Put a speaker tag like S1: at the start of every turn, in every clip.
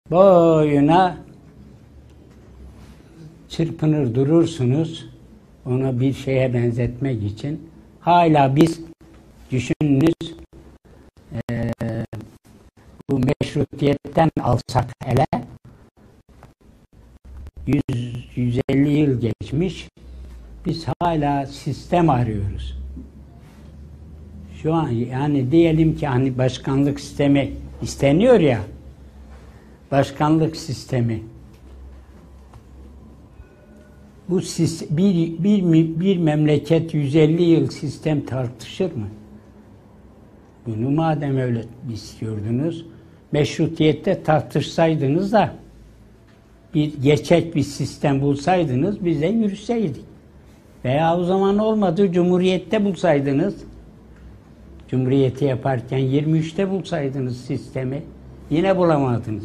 S1: boyuna çırpınır durursunuz ona bir şeye benzetmek için. Hala biz düşününüz bu meşrutiyetten alsak hele 100-150 yıl geçmiş, biz hala sistem arıyoruz. Şu an yani diyelim ki hani başkanlık sistemi isteniyor ya, başkanlık sistemi. Bu bir memleket 150 yıl sistem tartışır mı? Bunu madem öyle istiyordunuz, meşrutiyette tartışsaydınız da bir gerçek bir sistem bulsaydınız, biz de yürüseydik. Veya o zaman olmadı, Cumhuriyet'te bulsaydınız, Cumhuriyeti yaparken 23'te bulsaydınız sistemi, yine bulamadınız.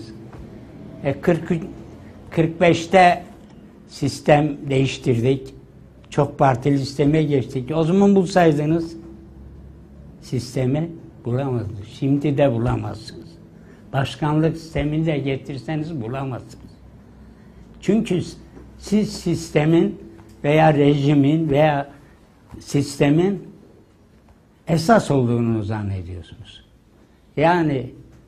S1: 45'te sistem değiştirdik, çok partili sisteme geçtik. O zaman bulsaydınız sistemi bulamadınız. Şimdi de bulamazsınız. Başkanlık sistemini de getirseniz bulamazsınız. Çünkü siz sistemin veya rejimin veya sistemin esas olduğunu zannediyorsunuz. Yani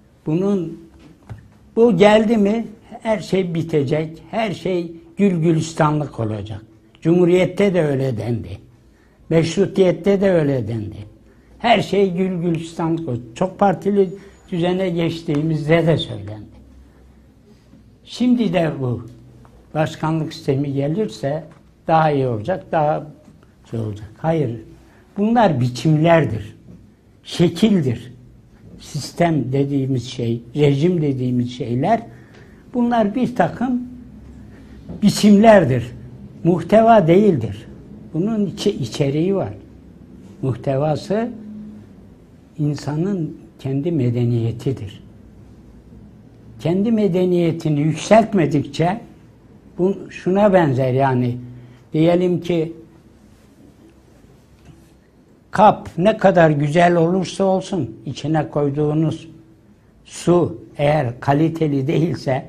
S1: bu geldi mi her şey bitecek, her şey gül gülistanlık olacak. Cumhuriyette de öyle dendi. Meşrutiyette de öyle dendi. Her şey gül gülistanlık olacak. Çok partili düzene geçtiğimizde de söylendi. Şimdi de bu başkanlık sistemi gelirse daha iyi olacak, daha şey olacak. Hayır. Bunlar biçimlerdir. Şekildir. Sistem dediğimiz şey, rejim dediğimiz şeyler, bunlar bir takım biçimlerdir. Muhteva değildir. Bunun içeriği var. Muhtevası insanın kendi medeniyetidir. Kendi medeniyetini yükseltmedikçe şuna benzer yani. Diyelim ki kap ne kadar güzel olursa olsun, içine koyduğunuz su eğer kaliteli değilse,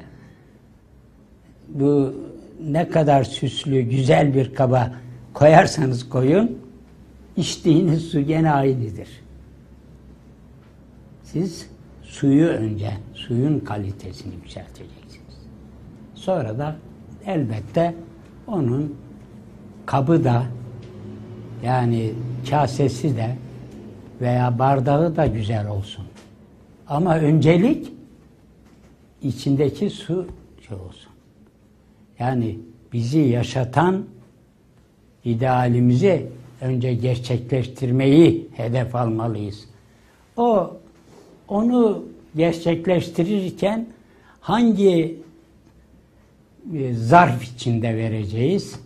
S1: bu ne kadar süslü, güzel bir kaba koyarsanız koyun, içtiğiniz su gene aynıdır. Siz suyu önce, suyun kalitesini yükselteceksiniz. Sonra da elbette onun kabı da, yani kasesi de veya bardağı da güzel olsun. Ama öncelik içindeki su olsun. Yani bizi yaşatan idealimizi önce gerçekleştirmeyi hedef almalıyız. Onu gerçekleştirirken hangi zarf içinde vereceğiz?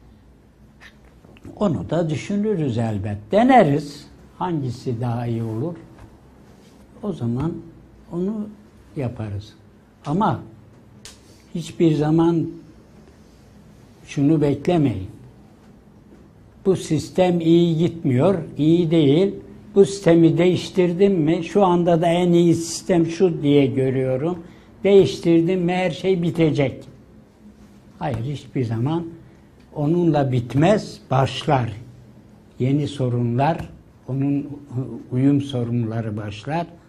S1: Onu da düşünürüz elbet. Deneriz. Hangisi daha iyi olur? O zaman onu yaparız. Ama hiçbir zaman şunu beklemeyin. Bu sistem iyi gitmiyor, iyi değil. Bu sistemi değiştirdim mi? Şu anda da en iyi sistem şu diye görüyorum. Değiştirdim mi her şey bitecek. Hayır, hiçbir zaman onunla bitmez, başlar. Yeni sorunlar, onun uyum sorunları başlar.